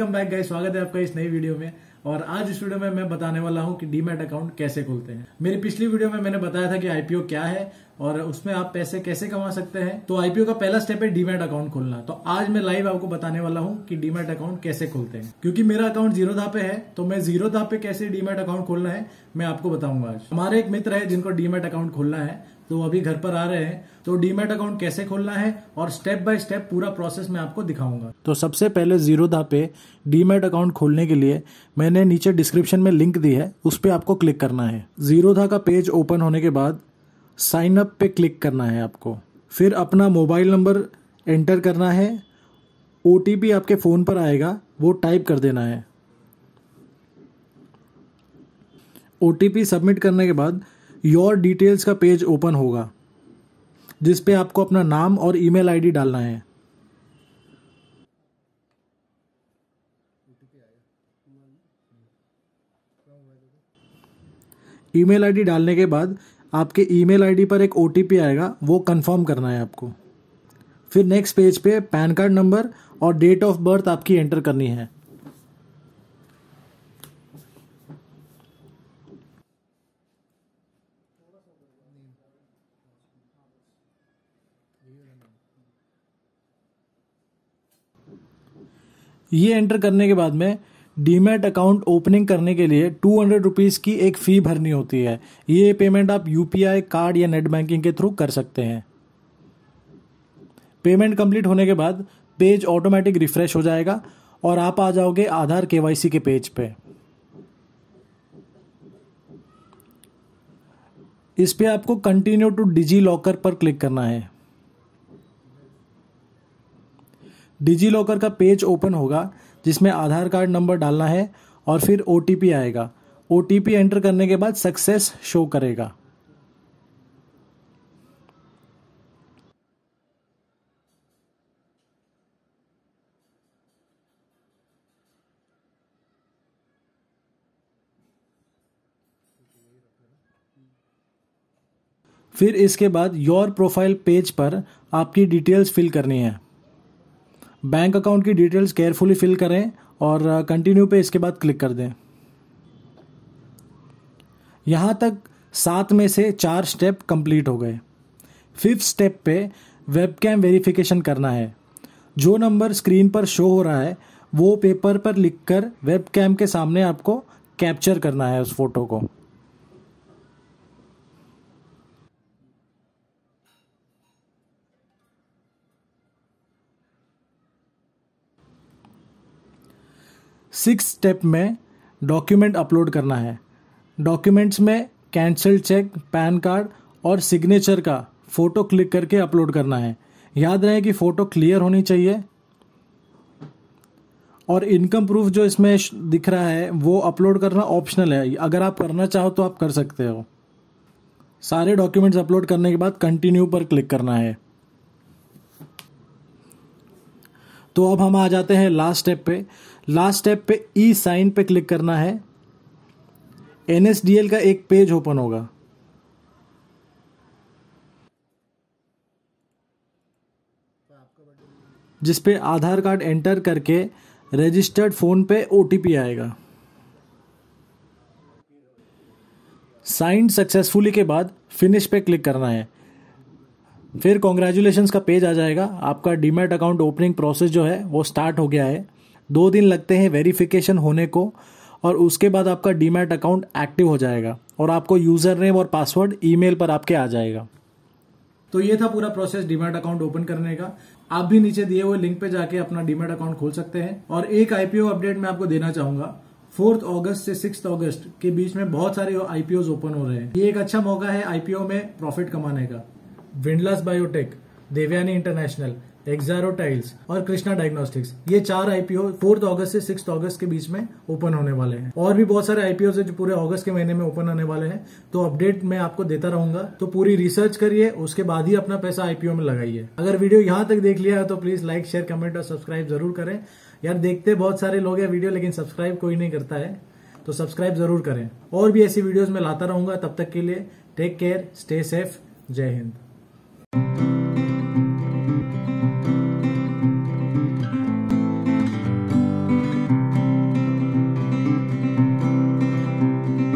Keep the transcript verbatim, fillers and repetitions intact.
Welcome back guys, स्वागत है आपका इस नई वीडियो में। और आज इस वीडियो में मैं बताने वाला हूं कि डीमैट अकाउंट कैसे खोलते हैं। मेरी पिछली वीडियो में मैंने बताया था कि आईपीओ क्या है और उसमें आप पैसे कैसे कमा सकते हैं। तो आईपीओ का पहला स्टेप है डीमैट अकाउंट खोलना। तो आज मैं लाइव आपको बताने वाला हूं कि डीमैट अकाउंट कैसे खोलते हैं। क्योंकि मेरा अकाउंट जीरोधा पे है तो मैं जीरोधा पे कैसे डीमैट अकाउंट खोलना है मैं आपको बताऊंगा आज। हमारे एक मित्र है जिनको डीमैट अकाउंट खोलना है, तो अभी घर पर आ रहे हैं। तो डीमैट अकाउंट कैसे खोलना है और स्टेप बाय स्टेप पूरा प्रोसेस मैं आपको दिखाऊंगा। तो सबसे पहले जीरोधा पे डीमैट अकाउंट खोलने के लिए मैंने नीचे डिस्क्रिप्शन में लिंक दी है, उस पर आपको क्लिक करना है। जीरोधा का पेज ओपन होने के बाद साइन अप पे क्लिक करना है आपको। फिर अपना मोबाइल नंबर एंटर करना है। ओटीपी आपके फोन पर आएगा, वो टाइप कर देना है। ओटीपी सबमिट करने के बाद योर डिटेल्स का पेज ओपन होगा, जिस पे आपको अपना नाम और ईमेल आईडी डालना है। ईमेल आईडी डालने के बाद आपके ईमेल आईडी पर एक ओटीपी आएगा, वो कंफर्म करना है आपको। फिर नेक्स्ट पेज पे पैन कार्ड नंबर और डेट ऑफ बर्थ आपकी एंटर करनी है। ये एंटर करने के बाद में डीमैट अकाउंट ओपनिंग करने के लिए टू हंड्रेड रुपीज़ की एक फ़ी भरनी होती है। ये पेमेंट आप यूपीआई कार्ड या नेट बैंकिंग के थ्रू कर सकते हैं। पेमेंट कंप्लीट होने के बाद पेज ऑटोमेटिक रिफ्रेश हो जाएगा और आप आ जाओगे आधार केवाईसी के पेज पे। इस पे आपको कंटिन्यू टू डिजी लॉकर पर क्लिक करना है। डिजी लॉकर का पेज ओपन होगा, जिसमें आधार कार्ड नंबर डालना है और फिर ओटीपी आएगा। ओटीपी एंटर करने के बाद सक्सेस शो करेगा। फिर इसके बाद योर प्रोफाइल पेज पर आपकी डिटेल्स फिल करनी है। बैंक अकाउंट की डिटेल्स केयरफुली फिल करें और कंटिन्यू पे इसके बाद क्लिक कर दें। यहाँ तक सात में से चार स्टेप कंप्लीट हो गए। फिफ्थ स्टेप पे वेबकैम वेरिफिकेशन करना है। जो नंबर स्क्रीन पर शो हो रहा है वो पेपर पर लिखकर वेबकैम के सामने आपको कैप्चर करना है उस फोटो को। सिक्स स्टेप में डॉक्यूमेंट अपलोड करना है। डॉक्यूमेंट्स में कैंसिल चेक, पैन कार्ड और सिग्नेचर का फोटो क्लिक करके अपलोड करना है। याद रहे कि फोटो क्लियर होनी चाहिए। और इनकम प्रूफ जो इसमें दिख रहा है वो अपलोड करना ऑप्शनल है, अगर आप करना चाहो तो आप कर सकते हो। सारे डॉक्यूमेंट्स अपलोड करने के बाद कंटिन्यू पर क्लिक करना है। तो अब हम आ जाते हैं लास्ट स्टेप पे। लास्ट स्टेप पे ई साइन पे क्लिक करना है। एनएसडीएल का एक पेज ओपन होगा। जिस पे आधार कार्ड एंटर करके रजिस्टर्ड फोन पे ओटीपी आएगा। साइन सक्सेसफुली के बाद फिनिश पे क्लिक करना है। फिर कॉन्ग्रेचुलेशंस का पेज आ जाएगा। आपका डीमैट अकाउंट ओपनिंग प्रोसेस जो है वो स्टार्ट हो गया है। दो दिन लगते हैं वेरिफिकेशन होने को और उसके बाद आपका डीमैट अकाउंट एक्टिव हो जाएगा और आपको यूजर नेम और पासवर्ड ईमेल पर आपके आ जाएगा। तो ये था पूरा प्रोसेस डीमैट अकाउंट ओपन करने का। आप भी नीचे दिए हुए लिंक पे जाके अपना डीमैट अकाउंट खोल सकते हैं। और एक आईपीओ अपडेट मैं आपको देना चाहूंगा। फोर्थ अगस्त से सिक्स अगस्त के बीच में बहुत सारे आईपीओ ओपन हो रहे हैं। ये एक अच्छा मौका है आईपीओ में प्रॉफिट कमाने का। Windlas biotech, Devyani international, Exxaro tiles और कृष्णा डायग्नोस्टिक्स, ये चार आईपीओ फोर्थ अगस्त से सिक्स अगस्त के बीच में ओपन होने वाले हैं। और भी बहुत सारे आईपीओ है जो पूरे अगस्त के महीने में ओपन होने वाले हैं। तो अपडेट मैं आपको देता रहूंगा। तो पूरी रिसर्च करिए, उसके बाद ही अपना पैसा आईपीओ में लगाइए। अगर वीडियो यहां तक देख लिया है तो प्लीज लाइक, शेयर, कमेंट और सब्सक्राइब जरूर करें। यार देखते बहुत सारे लोग हैं वीडियो, लेकिन सब्सक्राइब कोई नहीं करता है, तो सब्सक्राइब जरूर करें। और भी ऐसी वीडियोज में लाता रहूंगा। तब तक के लिए टेक केयर, स्टे सेफ, जय हिंद।